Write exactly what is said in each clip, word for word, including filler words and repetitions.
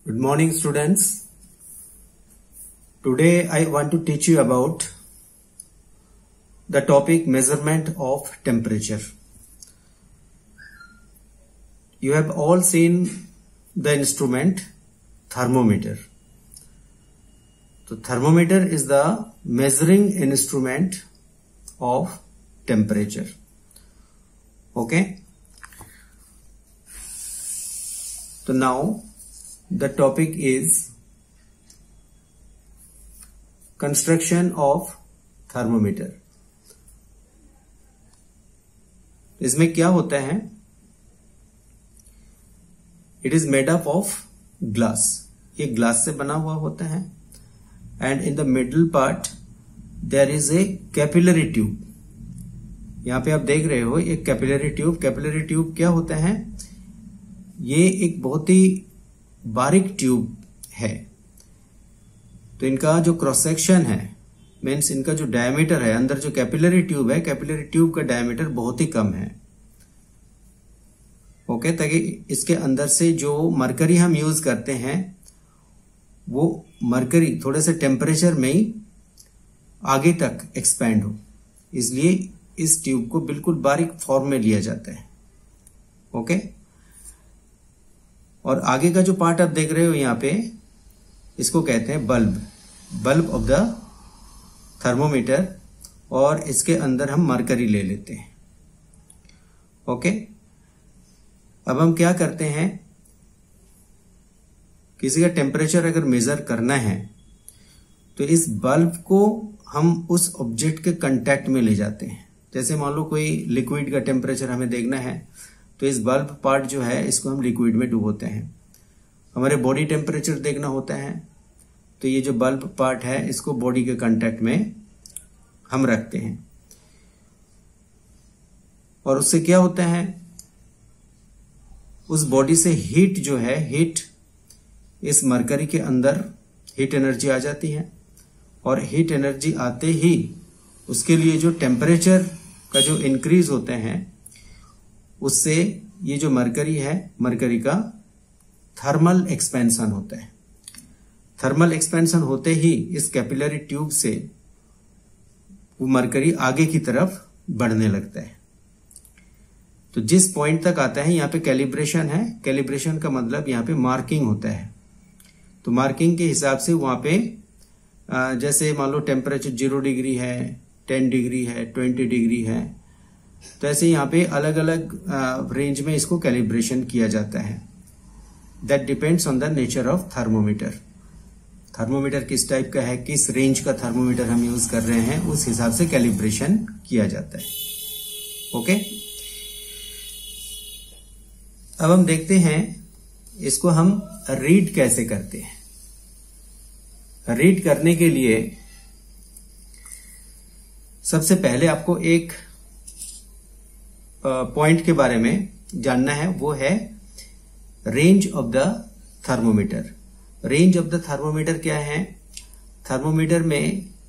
Good morning, students. Today I want to teach you about the topic measurement of temperature. You have all seen the instrument thermometer. So thermometer is the measuring instrument of temperature. Okay. So now the topic is construction of thermometer. इसमें क्या होता है? It is made up of glass. ये glass से बना हुआ होता है. And in the middle part there is a capillary tube. यहाँ पे आप देख रहे हो एक कैपिलरी ट्यूब. कैपिलरी ट्यूब क्या होता है? ये एक बहुत ही बारीक ट्यूब है. तो इनका जो क्रॉस सेक्शन है, मीन्स इनका जो डायमीटर है, अंदर जो कैपिलरी ट्यूब है, कैपिलरी ट्यूब का डायमीटर बहुत ही कम है. ओके, ताकि इसके अंदर से जो मरकरी हम यूज करते हैं वो मरकरी थोड़े से टेम्परेचर में ही आगे तक एक्सपैंड हो, इसलिए इस ट्यूब को बिल्कुल बारीक फॉर्म में लिया जाता है. ओके, और आगे का जो पार्ट आप देख रहे हो यहाँ पे, इसको कहते हैं bulb. Bulb of the thermometer. और इसके अंदर हम मरकरी ले लेते हैं. ओके, अब हम क्या करते हैं, किसी का टेम्परेचर अगर मेजर करना है तो इस बल्ब को हम उस ऑब्जेक्ट के कांटेक्ट में ले जाते हैं. जैसे मान लो कोई लिक्विड का टेम्परेचर हमें देखना है तो इस बल्ब पार्ट जो है इसको हम लिक्विड में डुबोते हैं. हमारे बॉडी टेम्परेचर देखना होता है तो ये जो बल्ब पार्ट है इसको बॉडी के कांटेक्ट में हम रखते हैं. और उससे क्या होता है, उस बॉडी से हीट जो है, हीट इस मरकरी के अंदर हीट एनर्जी आ जाती है. और हीट एनर्जी आते ही उसके लिए जो टेम्परेचर का जो इंक्रीज होते हैं, उससे ये जो मरकरी है, मरकरी का थर्मल एक्सपेंशन होता है. थर्मल एक्सपेंशन होते ही इस कैपिलरी ट्यूब से वो मरकरी आगे की तरफ बढ़ने लगता है. तो जिस पॉइंट तक आता है, यहाँ पे कैलिब्रेशन है. कैलिब्रेशन का मतलब यहाँ पे मार्किंग होता है. तो मार्किंग के हिसाब से वहां पे जैसे मान लो टेम्परेचर जीरो डिग्री है, टेन डिग्री है, ट्वेंटी डिग्री है, तो ऐसे यहाँ पे अलग अलग रेंज में इसको कैलिब्रेशन किया जाता है. That depends on the nature of thermometer. Thermometer किस टाइप का है, किस रेंज का थर्मोमीटर हम यूज कर रहे हैं, उस हिसाब से कैलिब्रेशन किया जाता है. ओके, अब हम देखते हैं इसको हम रीड कैसे करते हैं. रीड करने के लिए सबसे पहले आपको एक पॉइंट के बारे में जानना है, वो है range of the thermometer. Range of the thermometer क्या है? थर्मोमीटर में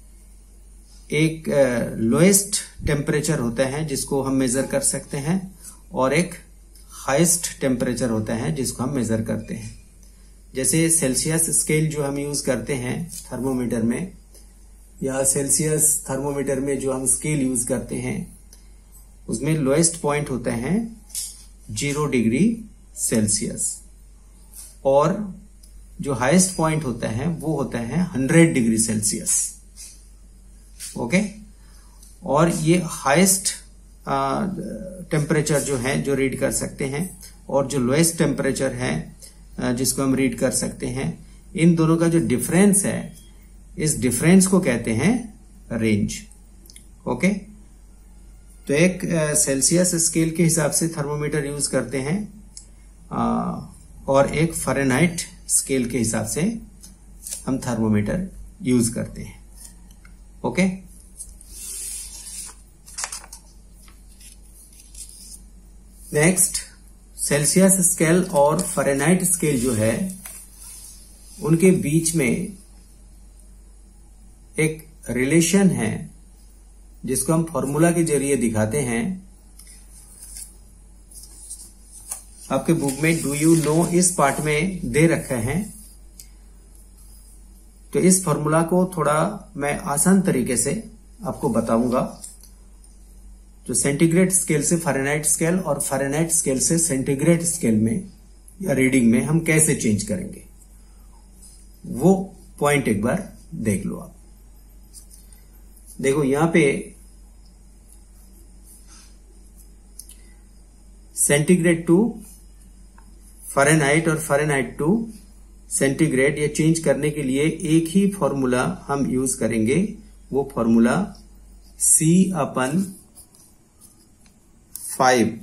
एक लोएस्ट टेम्परेचर होता है जिसको हम मेजर कर सकते हैं, और एक हाईएस्ट टेम्परेचर होता है जिसको हम मेजर करते हैं. जैसे सेल्सियस स्केल जो हम यूज करते हैं थर्मोमीटर में, या सेल्सियस थर्मोमीटर में जो हम स्केल यूज करते हैं, उसमें लोएस्ट पॉइंट होता है जीरो डिग्री सेल्सियस, और जो हाईएस्ट पॉइंट होता है वो होता है हंड्रेड डिग्री सेल्सियस. ओके, और ये हाईएस्ट टेम्परेचर जो है जो रीड कर सकते हैं, और जो लोएस्ट टेम्परेचर है uh, जिसको हम रीड कर सकते हैं, इन दोनों का जो डिफरेंस है, इस डिफरेंस को कहते हैं रेंज. ओके, तो एक सेल्सियस uh, स्केल के हिसाब से थर्मोमीटर यूज करते हैं, uh, और एक फ़ारेनहाइट स्केल के हिसाब से हम थर्मोमीटर यूज करते हैं. ओके, नेक्स्ट, सेल्सियस स्केल और फ़ारेनहाइट स्केल जो है, उनके बीच में एक रिलेशन है जिसको हम फॉर्मूला के जरिए दिखाते हैं. आपके बुक में डू यू नो इस पार्ट में दे रखा है तो इस फॉर्मूला को थोड़ा मैं आसान तरीके से आपको बताऊंगा। जो सेंटीग्रेड स्केल से फ़ारेनहाइट स्केल और फ़ारेनहाइट स्केल से सेंटीग्रेड स्केल में या रीडिंग में हम कैसे चेंज करेंगे, वो पॉइंट एक बार देख लो आप। देखो यहां पे सेंटीग्रेड टू फ़ारेनहाइट और फ़ारेनहाइट टू सेंटीग्रेड ये चेंज करने के लिए एक ही फॉर्मूला हम यूज करेंगे, वो formula C upon five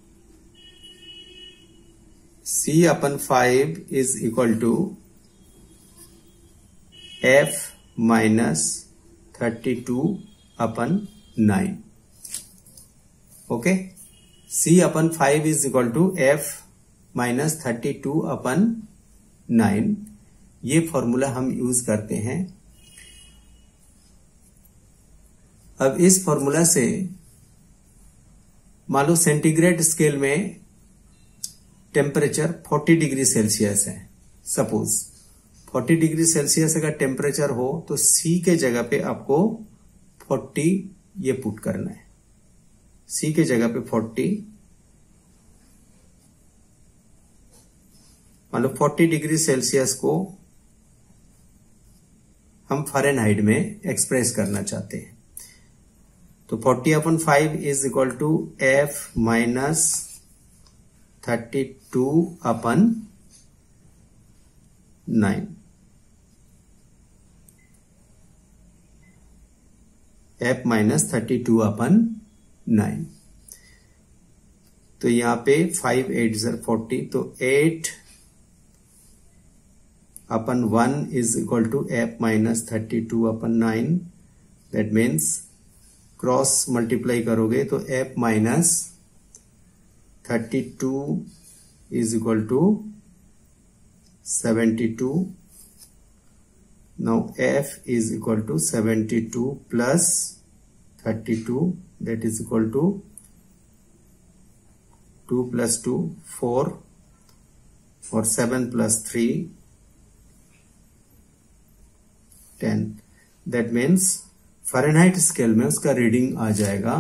C upon five is equal to F minus thirty two upon nine. Okay, C upon five is equal to F minus thirty two upon nine, ये formula हम use करते हैं। अब इस formula से मान लो centigrade scale में टेम्परेचर फोर्टी डिग्री सेल्सियस है, सपोज फोर्टी डिग्री सेल्सियस अगर टेम्परेचर हो तो C के जगह पे आपको फोर्टी ये पुट करना है। C के जगह पे फोर्टी, मान लो फोर्टी डिग्री सेल्सियस को हम फ़ारेनहाइट में एक्सप्रेस करना चाहते हैं, तो forty upon five is equal to F minus thirty two upon nine. F minus thirty two upon nine, तो यहां पे फाइव एट जर फोर्टी, तो eight upon one is equal to F minus thirty two upon nine. That means cross multiply करोगे तो F minus thirty two is equal to seventy two. Now F is equal to seventy two plus thirty two, that is equal to two plus two four और seven plus three ten. That means Fahrenheit scale में उसका reading आ जाएगा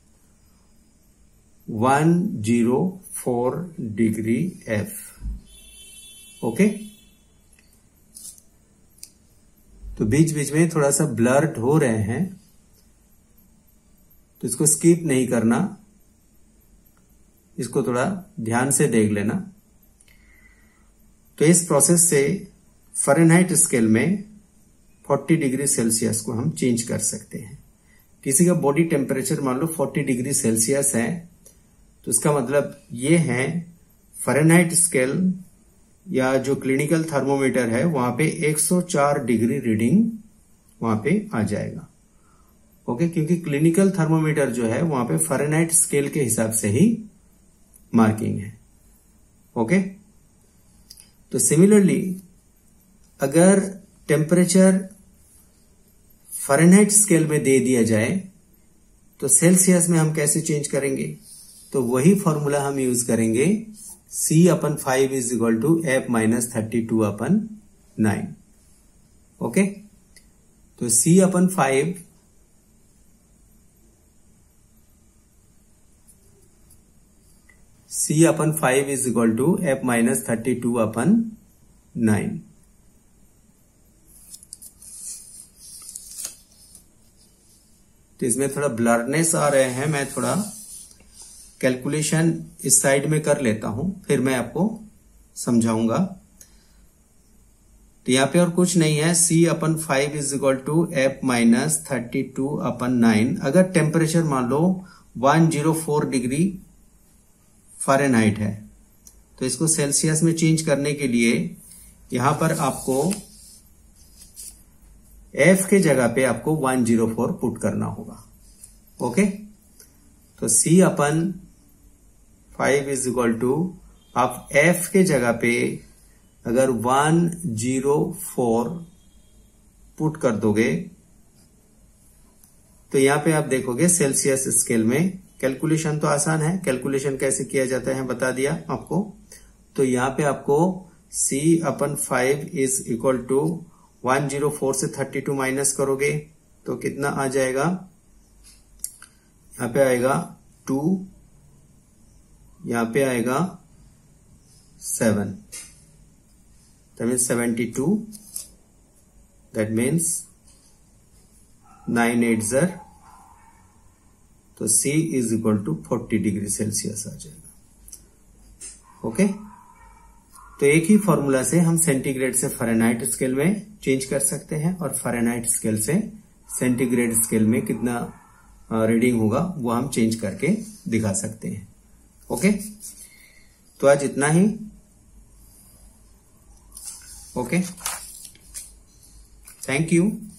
one zero four degree F. Okay, तो बीच बीच में थोड़ा सा ब्लर्ड हो रहे हैं, तो इसको स्किप नहीं करना, इसको थोड़ा ध्यान से देख लेना। तो इस प्रोसेस से फ़ारेनहाइट स्केल में फोर्टी डिग्री सेल्सियस को हम चेंज कर सकते हैं। किसी का बॉडी टेम्परेचर मान लो फोर्टी डिग्री सेल्सियस है, तो इसका मतलब ये है फ़ारेनहाइट स्केल या जो क्लिनिकल थर्मोमीटर है वहां पे एक सौ चार डिग्री रीडिंग वहां पे आ जाएगा। ओके, क्योंकि क्लिनिकल थर्मोमीटर जो है वहां पे फ़ारेनहाइट स्केल के हिसाब से ही मार्किंग है। ओके, तो सिमिलरली अगर टेम्परेचर फ़ारेनहाइट स्केल में दे दिया जाए तो सेल्सियस में हम कैसे चेंज करेंगे, तो वही फॉर्मूला हम यूज करेंगे, C upon five is equal to F minus thirty two upon nine. Okay, तो C upon five C upon five is equal to F minus thirty two upon nine. तो इसमें थोड़ा blurness आ रहे हैं, मैं थोड़ा कैलकुलेशन इस साइड में कर लेता हूं, फिर मैं आपको समझाऊंगा। तो यहां पे और कुछ नहीं है, C upon five is equal to F minus thirty two upon nine. अगर टेम्परेचर मान लो one zero four degree Fahrenheit है, तो इसको सेल्सियस में चेंज करने के लिए यहां पर आपको F के जगह पे आपको वन जीरो फोर पुट करना होगा। ओके, तो C upon five is equal to आप F के जगह पे अगर वन जीरो फोर पुट कर दोगे तो यहां पे आप देखोगे सेल्सियस स्केल में कैलकुलेशन तो आसान है, कैलकुलेशन कैसे किया जाता है बता दिया आपको। तो यहां पे आपको C upon five is equal to one zero four से थर्टी टू माइनस करोगे तो कितना आ जाएगा, यहां पे आएगा टू, यहां पे आएगा seven, that means seventy two, that means nine eight जर, तो C is equal to forty degree Celsius आ जाएगा। ओके, तो एक ही फॉर्मूला से हम सेंटीग्रेड से फ़ारेनहाइट स्केल में चेंज कर सकते हैं और फ़ारेनहाइट स्केल से सेंटीग्रेड स्केल में कितना रीडिंग होगा वो हम चेंज करके दिखा सकते हैं। ओके, तो आज इतना ही। Okay, thank you.